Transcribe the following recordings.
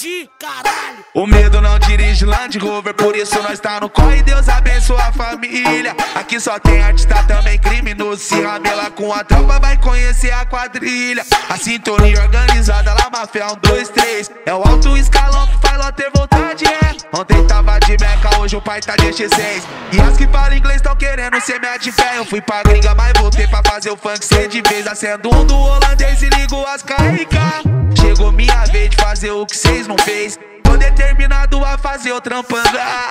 G, caralho. O medo não dirige Land Rover, por isso nós tá no corre. Deus abençoa a família. Aqui só tem artista, também criminoso. Se ramela com a tropa, vai conhecer a quadrilha. A sintonia organizada, lá Mafia 1, 2, 3. É o alto escalão que faz lá ter vontade, é. Ontem tava de Meca, hoje o pai tá de X6. E as que falam inglês tão querendo ser minha de fé. Eu fui pra gringa, mas voltei pra fazer o funk ser de vez. Acendo um do holandês e ligo as caricas. Chegou minha vez de fazer o que cês não fez. Tô determinado a fazer o trampando.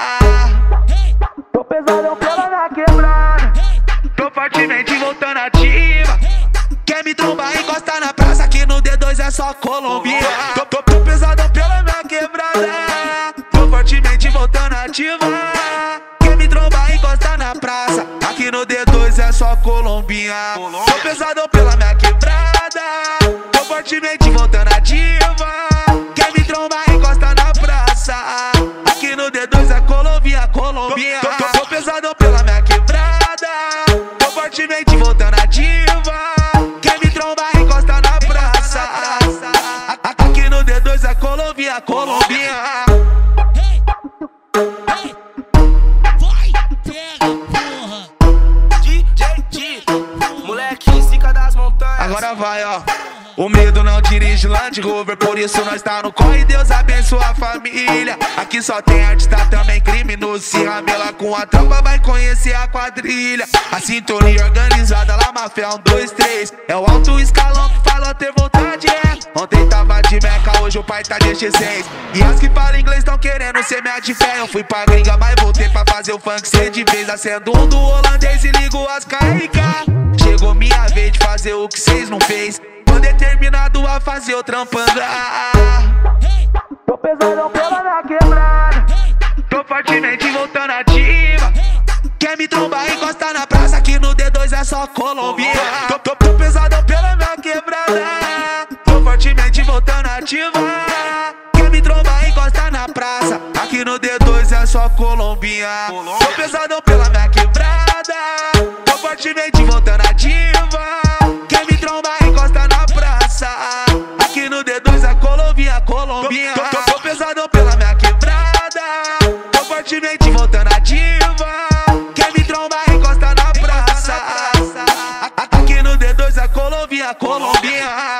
Tô pesadão pela minha quebrada. Tô fortemente voltando ativa. Quer me trombar, encosta na praça. Aqui no D2 é só Colombia. Tô pesadão pela minha quebrada. Tô fortemente voltando ativa. Quer me trombar, encosta na praça. Aqui no D2 é só Colombia. Tô pesadão pela minha quebrada. Tô fortemente voltando ativa. Quer me trombar, encosta na praça. Aqui no D2 é Colombia, Colombia. Tô pesadão pela minha quebrada. Tô fortemente voltando ativa. Quer me trombar, encosta na praça. Aqui no D2 é Colombia, Colombia. Vai, pega, porra. DJ, moleque, zica das montanhas. Agora vai, ó. O medo não dirige Land Rover, por isso nós tá no corre. Deus abençoa a família. Aqui só tem artista, também criminoso. Se ramela com a tropa, vai conhecer a quadrilha. A sintonia organizada, lá Mafia 1, 2, 3. É o alto escalão que fala ter vontade, é. Ontem tava de Meca, hoje o pai tá de X6. E as que falam inglês tão querendo ser minha de fé. Eu fui pra gringa, mas voltei pra fazer o funk ser de vez. Acendo um do holandês e ligo as caricas. Chegou minha vez de fazer o que cês não fez. Tô determinado a fazer o trampando. Tô pesadão pela minha quebrada. Tô fortemente voltando ativa. Quer me trombar, encosta na praça. Aqui no D2 é só Colombia. Tô pesadão pela minha quebrada. Tô fortemente voltando ativa. Quer me trombar, encosta na praça. Aqui no D2 é só Colombia. Tô pesadão pela minha quebrada. Tô fortemente voltando ativa. Quer me trombar, encosta na praça. Aqui no D2 é Colombia, Colombia. Tô pesadão pela minha quebrada. Tô fortemente voltando ativa. Quer me trombar, encosta na praça. Aqui no D2 é Colombia, Colombia.